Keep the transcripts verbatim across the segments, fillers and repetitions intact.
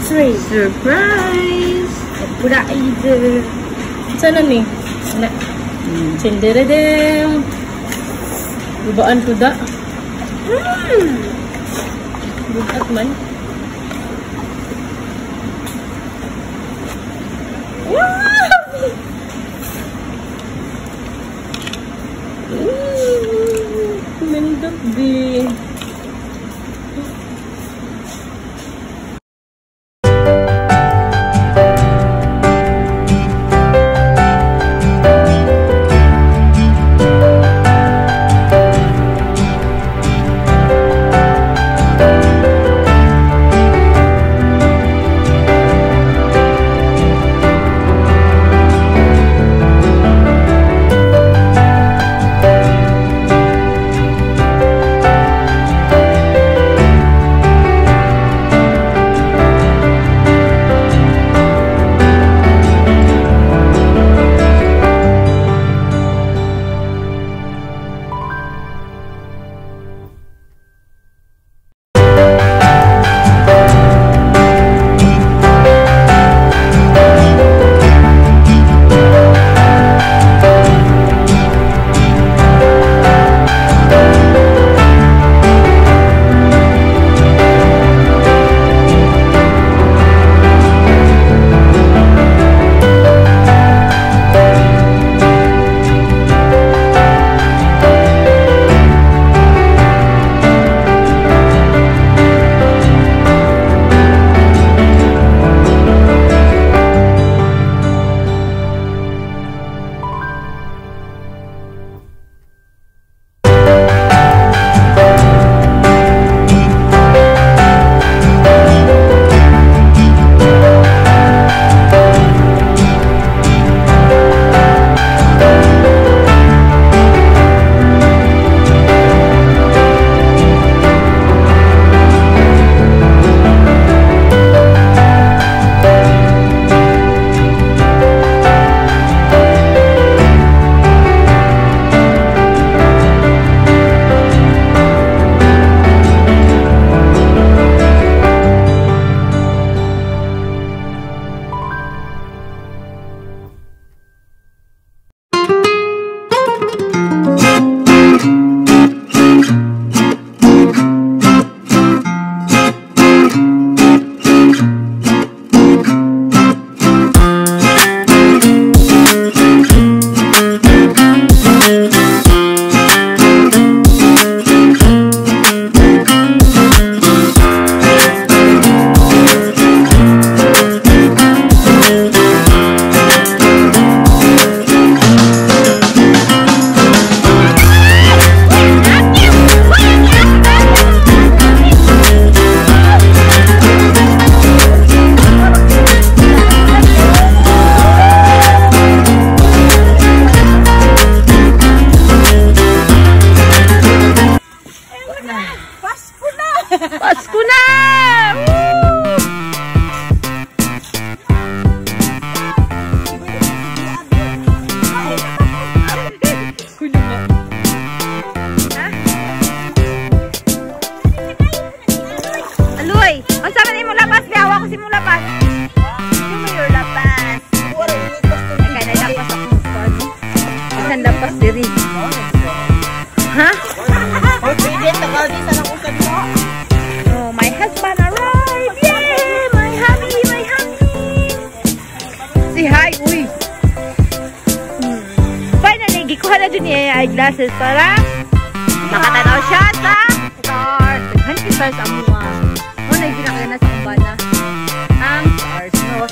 Surprise! Surprise! Surprise! Sana ni? Na. Cinderedem. Gubaan ko da. Hmm. Gubat man. Wow! Ooh, mendok di. Oh, my husband arrived! Yay! My hubby! My hubby! Say hi! Uy! Hmm. Finally, gikuha na dun niya yung eyeglasses para makatanaw siya sa stars. Naghanti stars ang mga. O, nagginakaya na sa kumbana. Ang stars. No.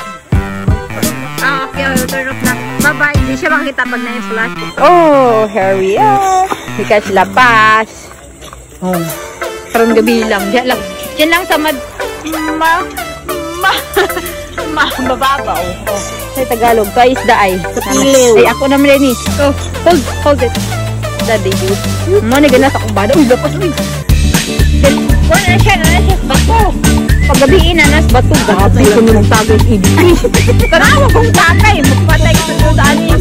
Ah, okay. Okay, turn off na. Bye-bye. Hindi siya makita pag na yung flash. Oh, here we are. Hika sila pas. Oh. Karong gabi lang. Diyan lang. Diyan lang sa mad... Ma... Ma... Ma... Mababaw. Oh. Sa Tagalog. Sa isda ay. Sa piliw. Ay, ako naman rin eh. Oh, hold. Hold it. Daddy, dude. Mo, nagana sa kumbada. Uy, dapat. Uy. Wala na siya. Wala na siya. Bato. Paggabiin na nas bato. Bato. Ito mo nung tagay. Ibig. Tarawa kong tagay. Magpatay ko sa daan eh.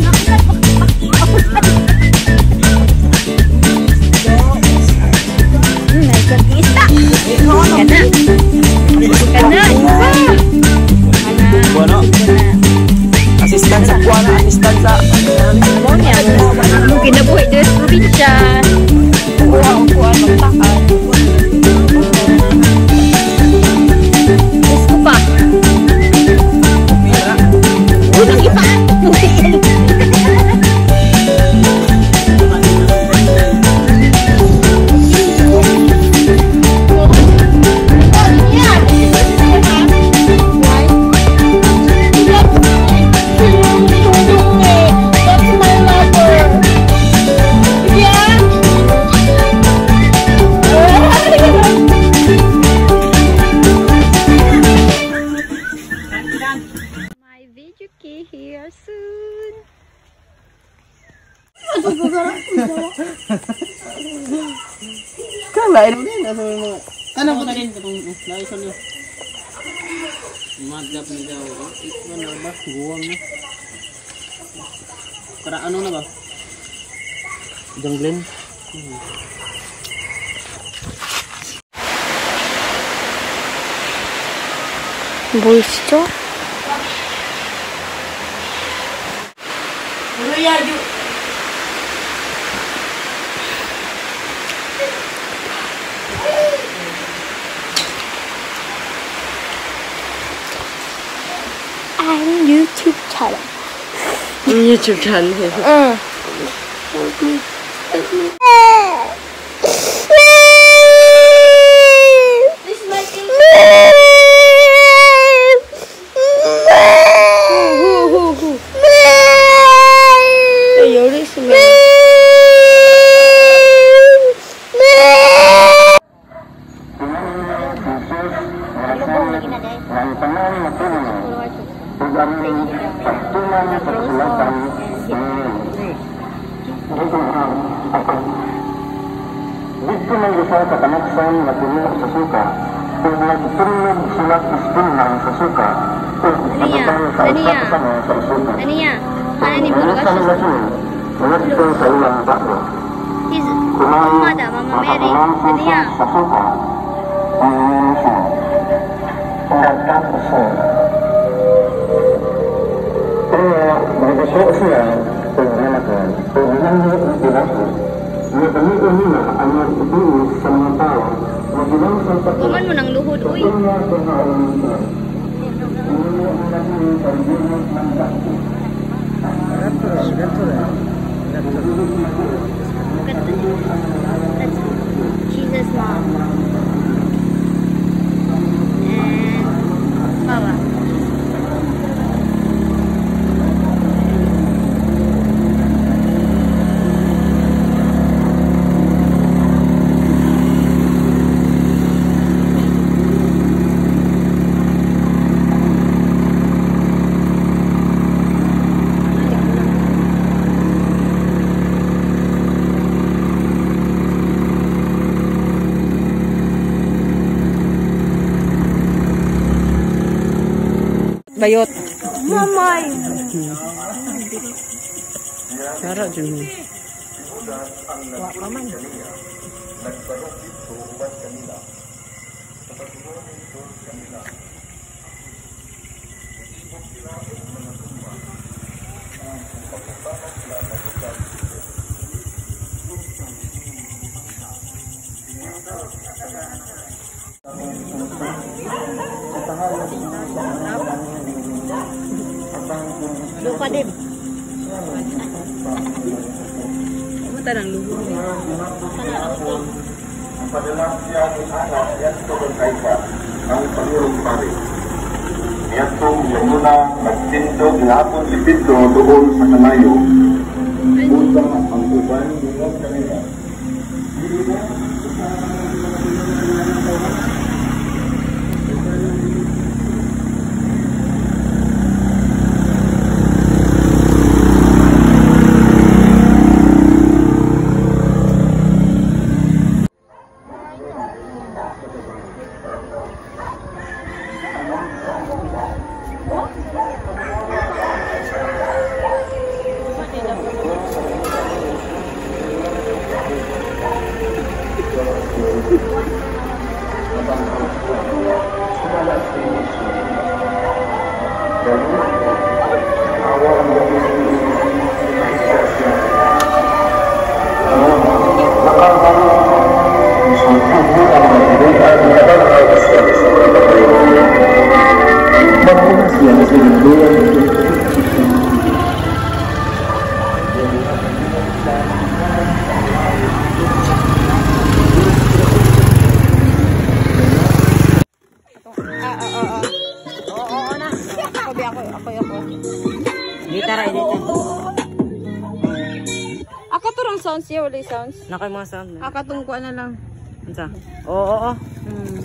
Hmm, nagkakista. Kana. Kana. Iba. more soon. Kala ini na sa mga. Ano ko din katong laisan niyo. Madap ni daw. Ito na ba? Guwang na. Para ano na ba? Junglen. Hmm. 보이시죠? I'm YouTube channel. YouTube channel. 응. This is my thing. Who who who? 네, 열이 있으면. Lubong lagi na dahil. Dito man isa sa kanaksan na puno sa suka, kung nagtunog sila ispinhan sa suka, kung nagtunog sa usapan sa suka. Ano yan? Ano ni Minsan Burgas? natin, nalito sa ilang bago. His Kumain, mama da, Mama Mary. Ano yan? sa suka, ang siya. Nagtapos siya. Kaya, nagdaso siya, kung nalakan, kung nalakan, kung Nagamitin nila ang nagtutulog sa mga tao na bilang sa pagkakas. Kuman mo ng luhod, uy. Ito nga sa halang siya. Ini ang naging pagbilang ng dati. That's Jesus' mom. And Baba. Bayot. Mamay. Cara dyan. Lupa din. Mata ng luho. Padalang siya ng anak, yan ito ng kaipa, ang Pangulong Pari. Niyatong yamuna, nagtindog, lapon lipito doon sa kanayo. Utang ang uban, yung kanila. Ako turang sounds niya, wala sounds. Nakay mga sound. Akatungkuan na lang. Unsa? Oo, oo. Hmm.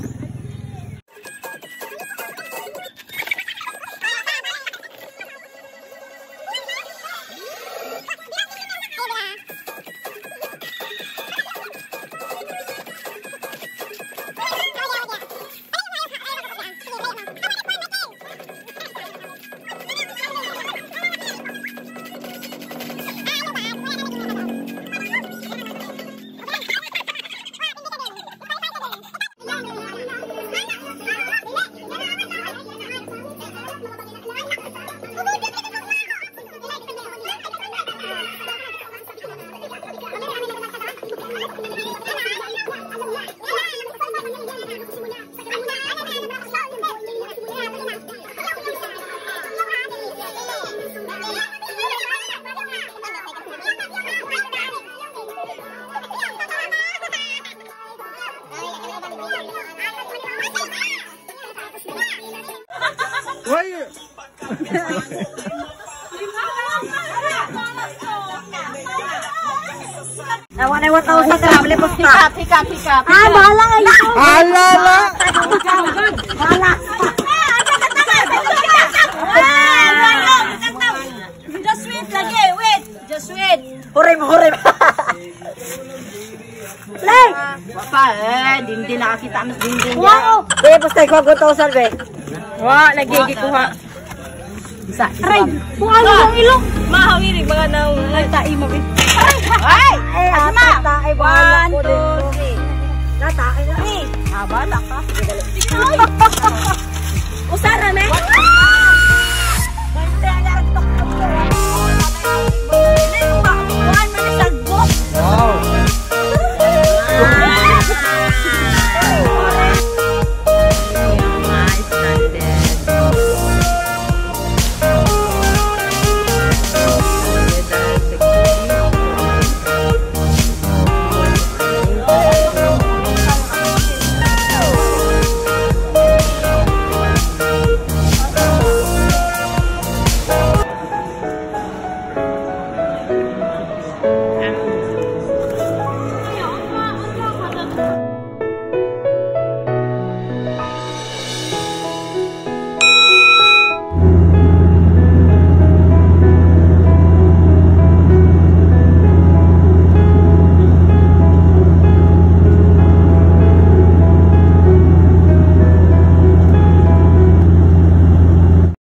Why? Nawa na one thousand ka beli posta. Hikat, hikat, hikat. Ah, bahala kayo. Ala la. Bahala. Just wait lagi, wait. Just wait. Hurry mo, hurry. Play. Papa, eh, dindi nakakita mas dindi niya. Wow. Eh, posta ko one thousand be. Wa, lagi gikuha. Isa. Aray, buhay yung ilong. Mahawirig mga nang nagtai mo. Ay! Ay, asma! One, two, three. Natake na. Three. Ah, bala ka. Sige, dali.